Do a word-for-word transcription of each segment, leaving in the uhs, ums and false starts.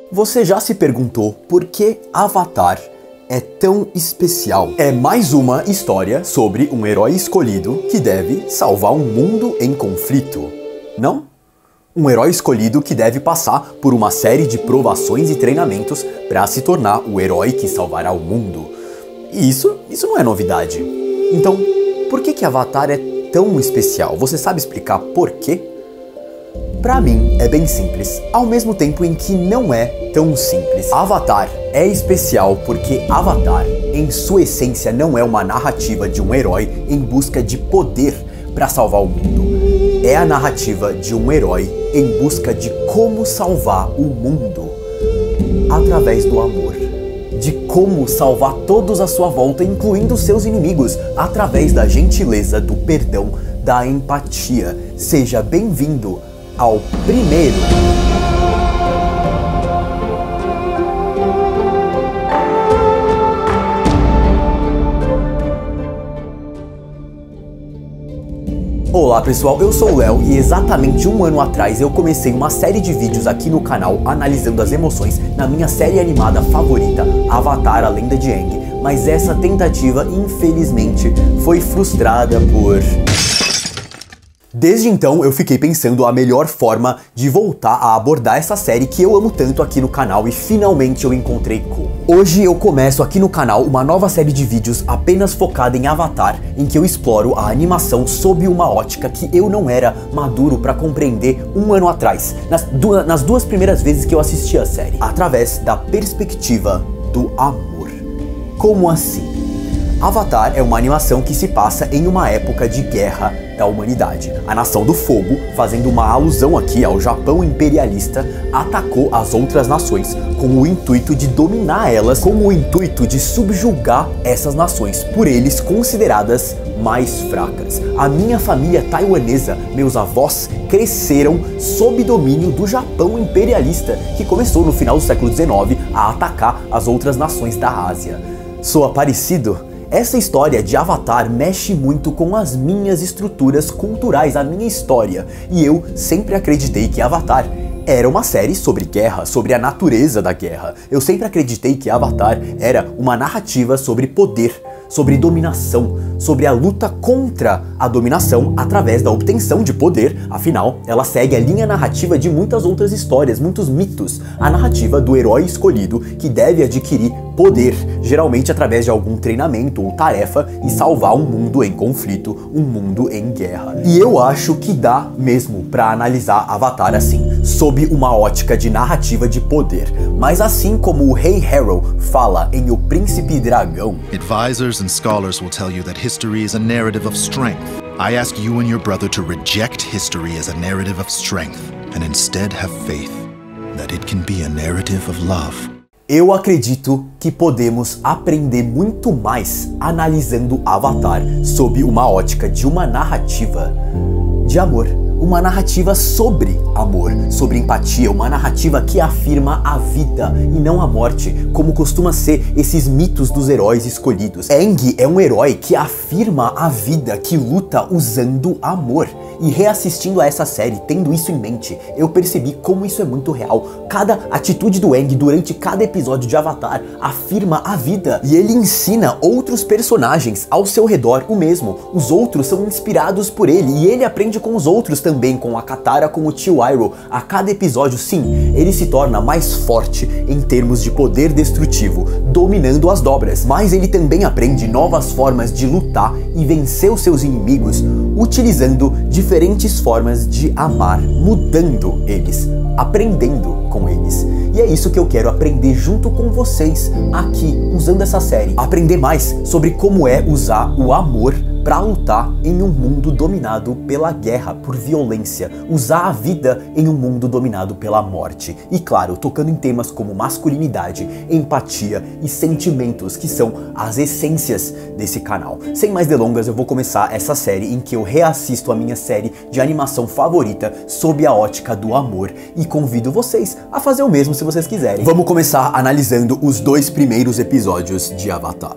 Você já se perguntou por que Avatar é tão especial? É mais uma história sobre um herói escolhido que deve salvar um mundo em conflito, não? Um herói escolhido que deve passar por uma série de provações e treinamentos para se tornar o herói que salvará o mundo. E isso, isso não é novidade. Então, por que que Avatar é tão especial? Você sabe explicar por quê? Pra mim, é bem simples, ao mesmo tempo em que não é tão simples. Avatar é especial porque Avatar, em sua essência, não é uma narrativa de um herói em busca de poder para salvar o mundo. É a narrativa de um herói em busca de como salvar o mundo através do amor. De como salvar todos à sua volta, incluindo seus inimigos, através da gentileza, do perdão, da empatia. Seja bem-vindo ao primeiro. Olá pessoal, eu sou o Léo e exatamente um ano atrás eu comecei uma série de vídeos aqui no canal analisando as emoções na minha série animada favorita, Avatar: A Lenda de Aang, mas essa tentativa infelizmente foi frustrada por... Desde então eu fiquei pensando a melhor forma de voltar a abordar essa série que eu amo tanto aqui no canal e finalmente eu encontrei como. Hoje eu começo aqui no canal uma nova série de vídeos apenas focada em Avatar, em que eu exploro a animação sob uma ótica que eu não era maduro para compreender um ano atrás, nas, du nas duas primeiras vezes que eu assisti a série, através da perspectiva do amor. Como assim? Avatar é uma animação que se passa em uma época de guerra da humanidade. A Nação do Fogo, fazendo uma alusão aqui ao Japão imperialista, atacou as outras nações com o intuito de dominar elas, com o intuito de subjugar essas nações, por eles consideradas mais fracas. A minha família taiwanesa, meus avós, cresceram sob domínio do Japão imperialista, que começou no final do século dezenove a atacar as outras nações da Ásia. Soa parecido? Essa história de Avatar mexe muito com as minhas estruturas culturais, a minha história, e eu sempre acreditei que Avatar era uma série sobre guerra, sobre a natureza da guerra. Eu sempre acreditei que Avatar era uma narrativa sobre poder, sobre dominação, sobre a luta contra a dominação através da obtenção de poder. Afinal, ela segue a linha narrativa de muitas outras histórias, muitos mitos. A narrativa do herói escolhido que deve adquirir poder, geralmente através de algum treinamento ou tarefa, e salvar um mundo em conflito, um mundo em guerra. E eu acho que dá mesmo pra analisar Avatar assim, sob uma ótica de narrativa de poder. Mas assim como o Rei Harrow fala em O Príncipe Dragão, advisors and scholars will tell you that history is a narrative of strength. I ask you and your brother to reject history as a narrative of strength and instead have faith that it can be a narrative of love. Eu acredito que podemos aprender muito mais analisando Avatar sob uma ótica de uma narrativa de amor. Uma narrativa sobre amor, sobre empatia, uma narrativa que afirma a vida e não a morte, como costuma ser esses mitos dos heróis escolhidos. Aang é um herói que afirma a vida, que luta usando amor. E reassistindo a essa série, tendo isso em mente, eu percebi como isso é muito real. Cada atitude do Aang durante cada episódio de Avatar afirma a vida, e ele ensina outros personagens ao seu redor o mesmo. Os outros são inspirados por ele, e ele aprende com os outros também, com a Katara, com o tio Iroh. A cada episódio, sim, ele se torna mais forte em termos de poder destrutivo, dominando as dobras. Mas ele também aprende novas formas de lutar e vencer os seus inimigos, utilizando diferentes formas de amar, mudando eles, aprendendo com eles. E é isso que eu quero aprender junto com vocês aqui, usando essa série. Aprender mais sobre como é usar o amor para lutar em um mundo dominado pela guerra, por violência, usar a vida em um mundo dominado pela morte. E claro, tocando em temas como masculinidade, empatia e sentimentos, que são as essências desse canal. Sem mais delongas, eu vou começar essa série em que eu reassisto a minha série de animação favorita sob a ótica do amor, e convido vocês a fazer o mesmo se vocês quiserem. Vamos começar analisando os dois primeiros episódios de Avatar.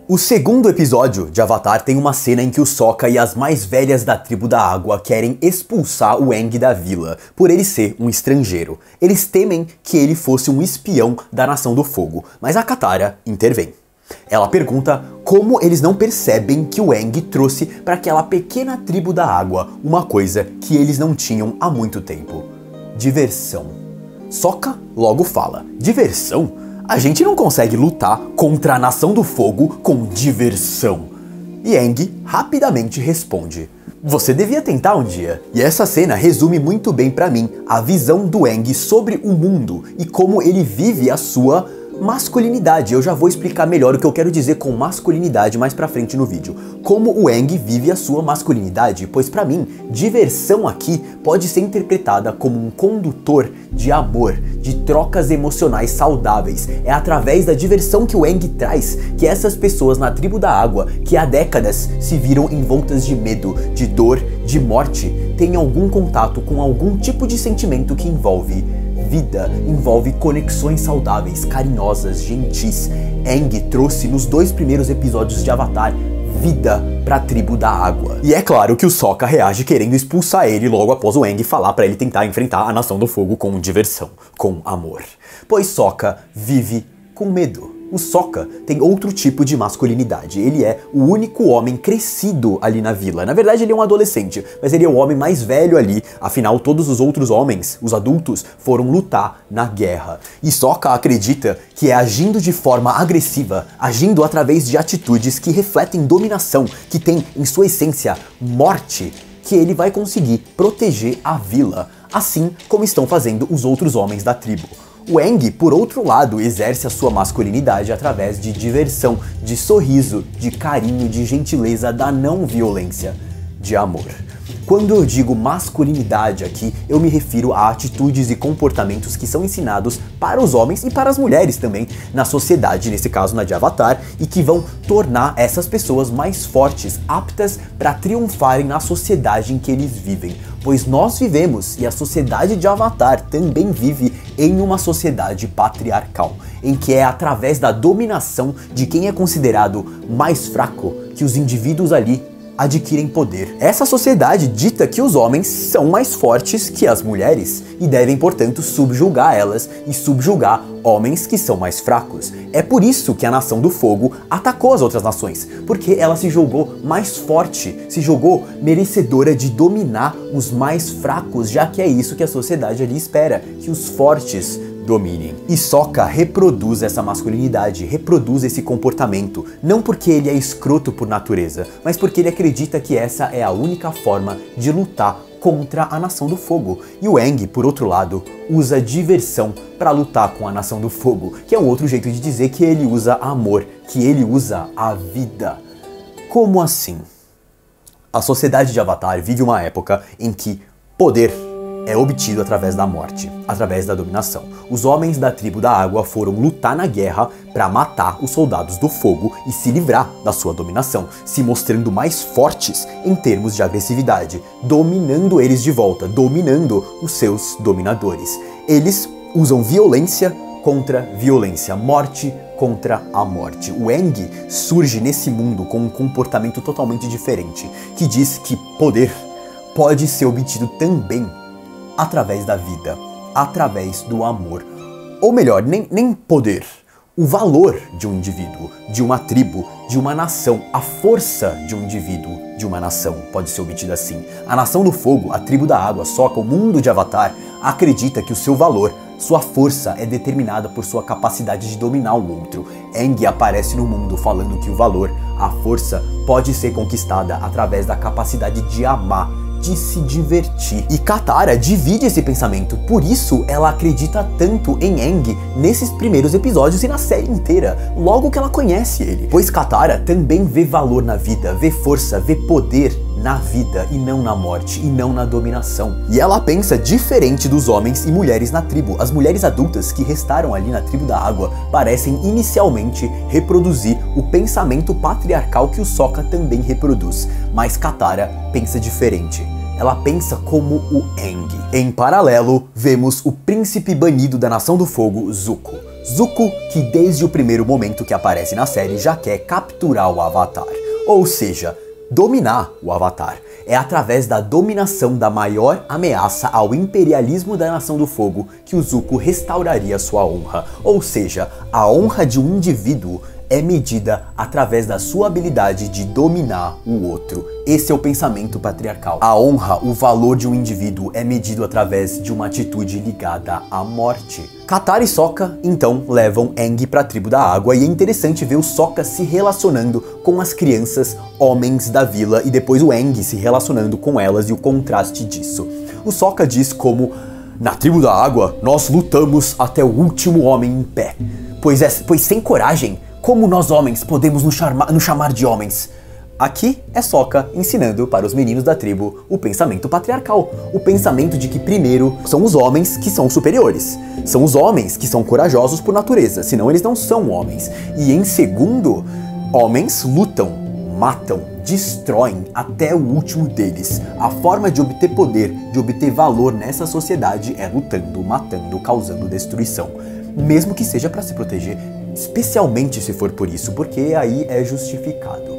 O segundo episódio de Avatar tem uma cena em que o Sokka e as mais velhas da tribo da água querem expulsar o Aang da vila, por ele ser um estrangeiro. Eles temem que ele fosse um espião da Nação do Fogo, mas a Katara intervém. Ela pergunta como eles não percebem que o Aang trouxe para aquela pequena tribo da água uma coisa que eles não tinham há muito tempo: diversão. Sokka logo fala: diversão? A gente não consegue lutar contra a Nação do Fogo com diversão. E Aang rapidamente responde: você devia tentar um dia. E essa cena resume muito bem pra mim a visão do Aang sobre o mundo e como ele vive a sua masculinidade. Eu já vou explicar melhor o que eu quero dizer com masculinidade mais pra frente no vídeo. Como o Aang vive a sua masculinidade, pois pra mim, diversão aqui pode ser interpretada como um condutor de amor, de trocas emocionais saudáveis. É através da diversão que o Aang traz que essas pessoas na tribo da água, que há décadas se viram envoltas de medo, de dor, de morte, têm algum contato com algum tipo de sentimento que envolve vida, envolve conexões saudáveis, carinhosas, gentis. Aang trouxe nos dois primeiros episódios de Avatar vida pra tribo da água. E é claro que o Sokka reage querendo expulsar ele logo após o Aang falar pra ele tentar enfrentar a Nação do Fogo com diversão, com amor. Pois Sokka vive com medo. O Sokka tem outro tipo de masculinidade. Ele é o único homem crescido ali na vila. Na verdade, ele é um adolescente, mas ele é o homem mais velho ali. Afinal, todos os outros homens, os adultos, foram lutar na guerra. E Sokka acredita que é agindo de forma agressiva, agindo através de atitudes que refletem dominação, que tem em sua essência morte, que ele vai conseguir proteger a vila, assim como estão fazendo os outros homens da tribo. O Aang, por outro lado, exerce a sua masculinidade através de diversão, de sorriso, de carinho, de gentileza, da não violência, de amor. Quando eu digo masculinidade aqui, eu me refiro a atitudes e comportamentos que são ensinados para os homens e para as mulheres também na sociedade, nesse caso na de Avatar, e que vão tornar essas pessoas mais fortes, aptas para triunfarem na sociedade em que eles vivem. Pois nós vivemos, e a sociedade de Avatar também vive, em uma sociedade patriarcal, em que é através da dominação de quem é considerado mais fraco que os indivíduos ali adquirem poder. Essa sociedade dita que os homens são mais fortes que as mulheres e devem, portanto, subjugar elas e subjugar homens que são mais fracos. É por isso que a Nação do Fogo atacou as outras nações, porque ela se julgou mais forte, se julgou merecedora de dominar os mais fracos, já que é isso que a sociedade ali espera, que os fortes dominem. E Sokka reproduz essa masculinidade, reproduz esse comportamento, não porque ele é escroto por natureza, mas porque ele acredita que essa é a única forma de lutar contra a Nação do Fogo. E o Aang, por outro lado, usa diversão para lutar com a Nação do Fogo, que é um outro jeito de dizer que ele usa amor, que ele usa a vida. Como assim? A sociedade de Avatar vive uma época em que poder é obtido através da morte, através da dominação. Os homens da tribo da água foram lutar na guerra para matar os soldados do fogo e se livrar da sua dominação, se mostrando mais fortes em termos de agressividade, dominando eles de volta, dominando os seus dominadores. Eles usam violência contra violência, morte contra a morte. O Aang surge nesse mundo com um comportamento totalmente diferente, que diz que poder pode ser obtido também através da vida, através do amor. Ou melhor, nem, nem poder. O valor de um indivíduo, de uma tribo, de uma nação, a força de um indivíduo, de uma nação, pode ser obtida assim. A Nação do Fogo, a tribo da água, Sokka, o mundo de Avatar, acredita que o seu valor, sua força é determinada por sua capacidade de dominar o outro. Aang aparece no mundo falando que o valor, a força, pode ser conquistada através da capacidade de amar, de se divertir. E Katara divide esse pensamento, por isso ela acredita tanto em Aang nesses primeiros episódios e na série inteira, logo que ela conhece ele. Pois Katara também vê valor na vida, vê força, vê poder na vida e não na morte, e não na dominação. E ela pensa diferente dos homens e mulheres na tribo. As mulheres adultas que restaram ali na tribo da água parecem inicialmente reproduzir o pensamento patriarcal que o Sokka também reproduz. Mas Katara pensa diferente. Ela pensa como o Aang. Em paralelo, vemos o príncipe banido da Nação do Fogo, Zuko. Zuko, que desde o primeiro momento que aparece na série já quer capturar o Avatar, ou seja, dominar o Avatar. É através da dominação da maior ameaça ao imperialismo da Nação do Fogo que o Zuko restauraria sua honra, ou seja, a honra de um indivíduo é medida através da sua habilidade de dominar o outro. Esse é o pensamento patriarcal. A honra, o valor de um indivíduo, é medido através de uma atitude ligada à morte. Katara e Sokka, então, levam Aang para a tribo da água, e é interessante ver o Sokka se relacionando com as crianças homens da vila e depois o Aang se relacionando com elas e o contraste disso. O Sokka diz como: na tribo da água, nós lutamos até o último homem em pé. Pois, é, pois sem coragem, como nós homens podemos nos chamar, nos chamar de homens? Aqui é Sokka ensinando para os meninos da tribo o pensamento patriarcal. O pensamento de que primeiro são os homens que são superiores. São os homens que são corajosos por natureza, senão eles não são homens. E em segundo, homens lutam, matam, destroem até o último deles. A forma de obter poder, de obter valor nessa sociedade é lutando, matando, causando destruição. Mesmo que seja para se proteger, especialmente se for por isso, porque aí é justificado.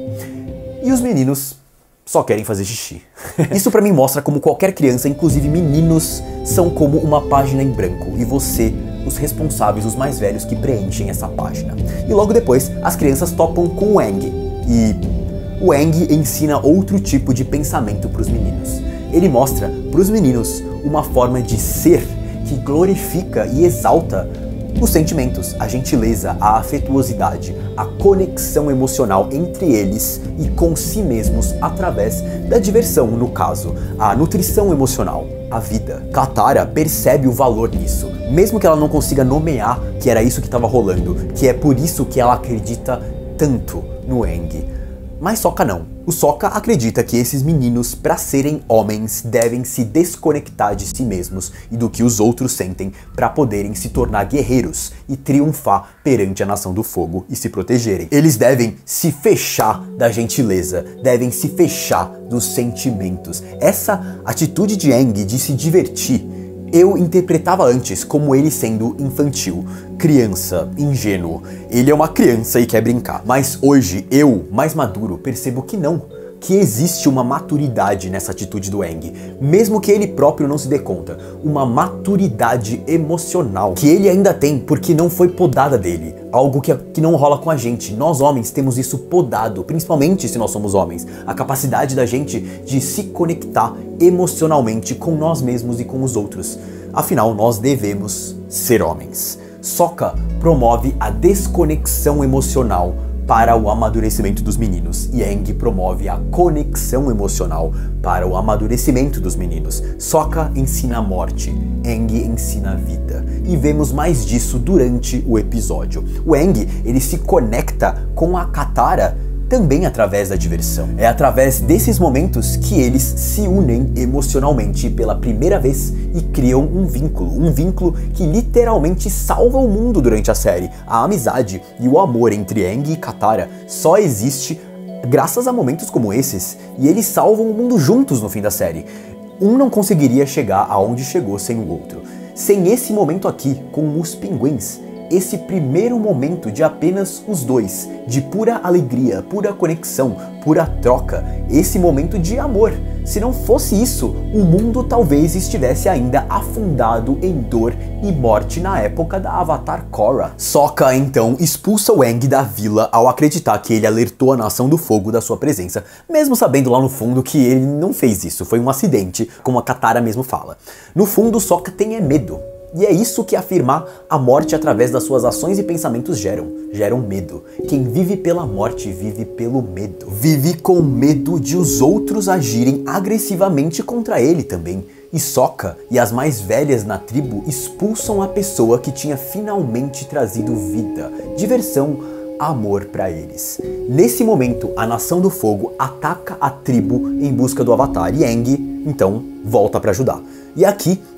E os meninos só querem fazer xixi. Isso pra mim mostra como qualquer criança, inclusive meninos, são como uma página em branco, e você, os responsáveis, os mais velhos que preenchem essa página. E logo depois, as crianças topam com o Aang, e o Aang ensina outro tipo de pensamento pros meninos. Ele mostra pros meninos uma forma de ser que glorifica e exalta os sentimentos, a gentileza, a afetuosidade, a conexão emocional entre eles e com si mesmos através da diversão, no caso, a nutrição emocional, a vida. Katara percebe o valor nisso, mesmo que ela não consiga nomear que era isso que estava rolando, que é por isso que ela acredita tanto no Aang. Mas Sokka não. O Sokka acredita que esses meninos, para serem homens, devem se desconectar de si mesmos e do que os outros sentem para poderem se tornar guerreiros e triunfar perante a Nação do Fogo e se protegerem. Eles devem se fechar da gentileza, devem se fechar dos sentimentos. Essa atitude de Aang de se divertir, eu interpretava antes como ele sendo infantil, criança, ingênuo. Ele é uma criança e quer brincar. Mas hoje, eu, mais maduro, percebo que não. Que existe uma maturidade nessa atitude do Aang, mesmo que ele próprio não se dê conta. Uma maturidade emocional que ele ainda tem porque não foi podada dele. Algo que, que não rola com a gente. Nós homens temos isso podado, principalmente se nós somos homens. A capacidade da gente de se conectar emocionalmente com nós mesmos e com os outros. Afinal, nós devemos ser homens. Sokka promove a desconexão emocional para o amadurecimento dos meninos, e Aang promove a conexão emocional para o amadurecimento dos meninos. Sokka ensina a morte, Aang ensina a vida, e vemos mais disso durante o episódio. O Aang, ele se conecta com a Katara também através da diversão. É através desses momentos que eles se unem emocionalmente pela primeira vez e criam um vínculo, um vínculo que literalmente salva o mundo durante a série. A amizade e o amor entre Aang e Katara só existe graças a momentos como esses, e eles salvam o mundo juntos no fim da série. Um não conseguiria chegar aonde chegou sem o outro. Sem esse momento aqui, com os pinguins, esse primeiro momento de apenas os dois, de pura alegria, pura conexão, pura troca, esse momento de amor. Se não fosse isso, o mundo talvez estivesse ainda afundado em dor e morte na época da Avatar Korra. Sokka então expulsa o Aang da vila ao acreditar que ele alertou a Nação do Fogo da sua presença, mesmo sabendo lá no fundo que ele não fez isso, foi um acidente, como a Katara mesmo fala. No fundo, Sokka tem é medo. E é isso que afirmar a morte através das suas ações e pensamentos geram. Geram medo. Quem vive pela morte vive pelo medo. Vive com medo de os outros agirem agressivamente contra ele também. E Sokka e as mais velhas na tribo expulsam a pessoa que tinha finalmente trazido vida, diversão, amor para eles. Nesse momento, a Nação do Fogo ataca a tribo em busca do Avatar e Aang, então, volta para ajudar. E aqui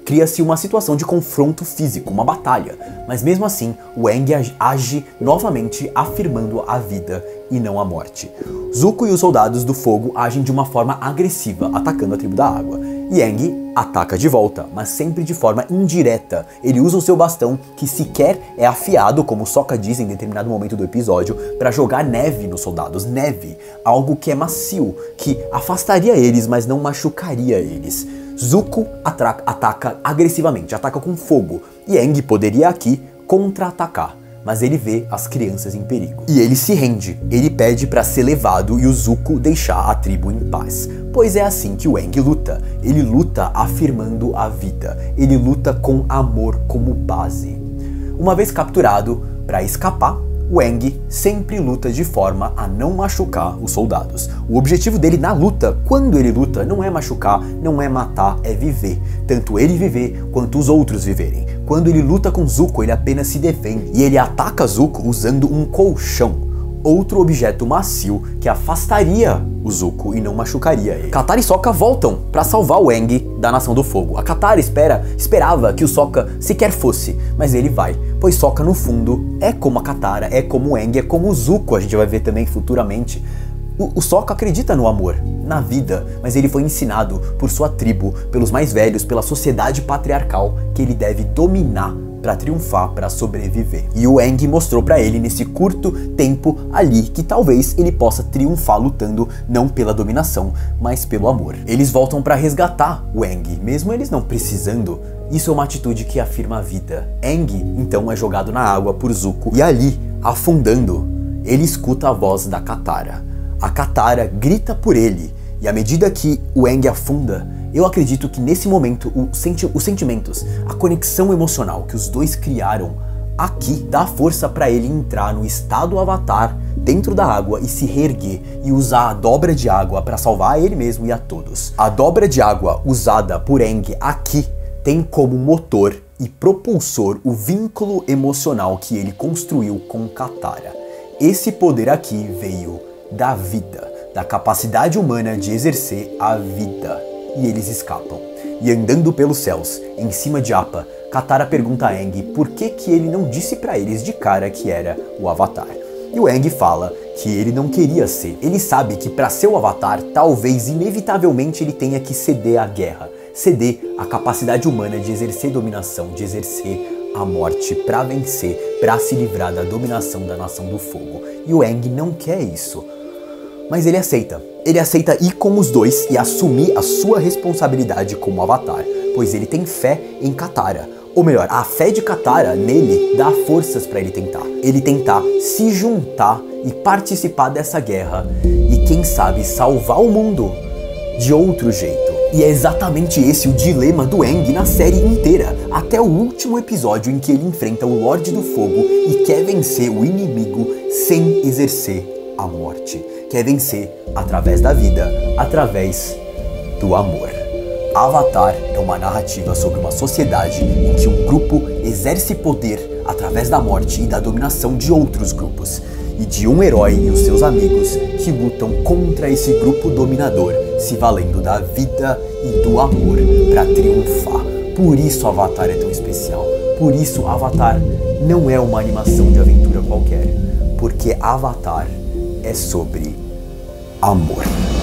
cria-se uma situação de confronto físico, uma batalha, mas mesmo assim o Aang age novamente afirmando a vida e não a morte. Zuko e os soldados do fogo agem de uma forma agressiva, atacando a tribo da água, e Aang ataca de volta, mas sempre de forma indireta. Ele usa o seu bastão, que sequer é afiado, como Sokka diz em determinado momento do episódio, para jogar neve nos soldados, neve, algo que é macio, que afastaria eles, mas não machucaria eles. Zuko ataca agressivamente, ataca com fogo, e Aang poderia aqui contra-atacar, mas ele vê as crianças em perigo. E ele se rende, ele pede para ser levado e o Zuko deixar a tribo em paz. Pois é assim que o Aang luta, ele luta afirmando a vida, ele luta com amor como base. Uma vez capturado, para escapar, o Aang sempre luta de forma a não machucar os soldados. O objetivo dele na luta, quando ele luta, não é machucar, não é matar, é viver. Tanto ele viver, quanto os outros viverem. Quando ele luta com Zuko, ele apenas se defende. E ele ataca Zuko usando um colchão, outro objeto macio que afastaria o Zuko e não machucaria ele. Katara e Sokka voltam para salvar o Aang da Nação do Fogo. A Katara espera, esperava que o Sokka sequer fosse, mas ele vai, pois Sokka no fundo é como a Katara, é como o Aang, é como o Zuko, a gente vai ver também futuramente. O, o Sokka acredita no amor, na vida, mas ele foi ensinado por sua tribo, pelos mais velhos, pela sociedade patriarcal, que ele deve dominar para triunfar, para sobreviver. E o Aang mostrou para ele nesse curto tempo ali que talvez ele possa triunfar lutando não pela dominação, mas pelo amor. Eles voltam para resgatar o Aang, mesmo eles não precisando. Isso é uma atitude que afirma a vida. Aang então é jogado na água por Zuko e ali, afundando, ele escuta a voz da Katara. A Katara grita por ele e à medida que o Aang afunda, eu acredito que nesse momento o senti os sentimentos, a conexão emocional que os dois criaram aqui dá força para ele entrar no estado Avatar dentro da água e se reerguer e usar a dobra de água para salvar a ele mesmo e a todos. A dobra de água usada por Aang aqui tem como motor e propulsor o vínculo emocional que ele construiu com Katara. Esse poder aqui veio da vida, da capacidade humana de exercer a vida. E eles escapam. E andando pelos céus, em cima de Appa, Katara pergunta a Aang por que que ele não disse pra eles de cara que era o Avatar. E o Aang fala que ele não queria ser. Ele sabe que para ser o Avatar, talvez inevitavelmente ele tenha que ceder à guerra, ceder à capacidade humana de exercer dominação, de exercer a morte para vencer, para se livrar da dominação da Nação do Fogo. E o Aang não quer isso. Mas ele aceita. Ele aceita ir com os dois e assumir a sua responsabilidade como Avatar, pois ele tem fé em Katara. Ou melhor, a fé de Katara nele dá forças para ele tentar. Ele tentar se juntar e participar dessa guerra e quem sabe salvar o mundo de outro jeito. E é exatamente esse o dilema do Aang na série inteira, até o último episódio em que ele enfrenta o Lorde do Fogo e quer vencer o inimigo sem exercer a morte. Quer vencer através da vida, através do amor. Avatar é uma narrativa sobre uma sociedade em que um grupo exerce poder através da morte e da dominação de outros grupos, e de um herói e os seus amigos que lutam contra esse grupo dominador, se valendo da vida e do amor para triunfar. Por isso Avatar é tão especial. Por isso Avatar não é uma animação de aventura qualquer, porque Avatar é sobre amor.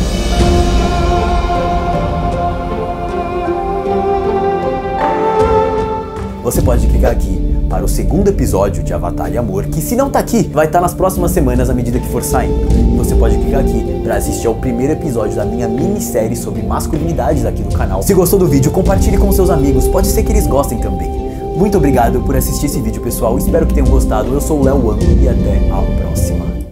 Você pode clicar aqui para o segundo episódio de Avatar e Amor, que se não tá aqui, vai estar nas próximas semanas à medida que for saindo. E você pode clicar aqui para assistir ao primeiro episódio da minha minissérie sobre masculinidades aqui no canal. Se gostou do vídeo, compartilhe com seus amigos, pode ser que eles gostem também. Muito obrigado por assistir esse vídeo, pessoal, espero que tenham gostado. Eu sou o Léo Wang e até a próxima.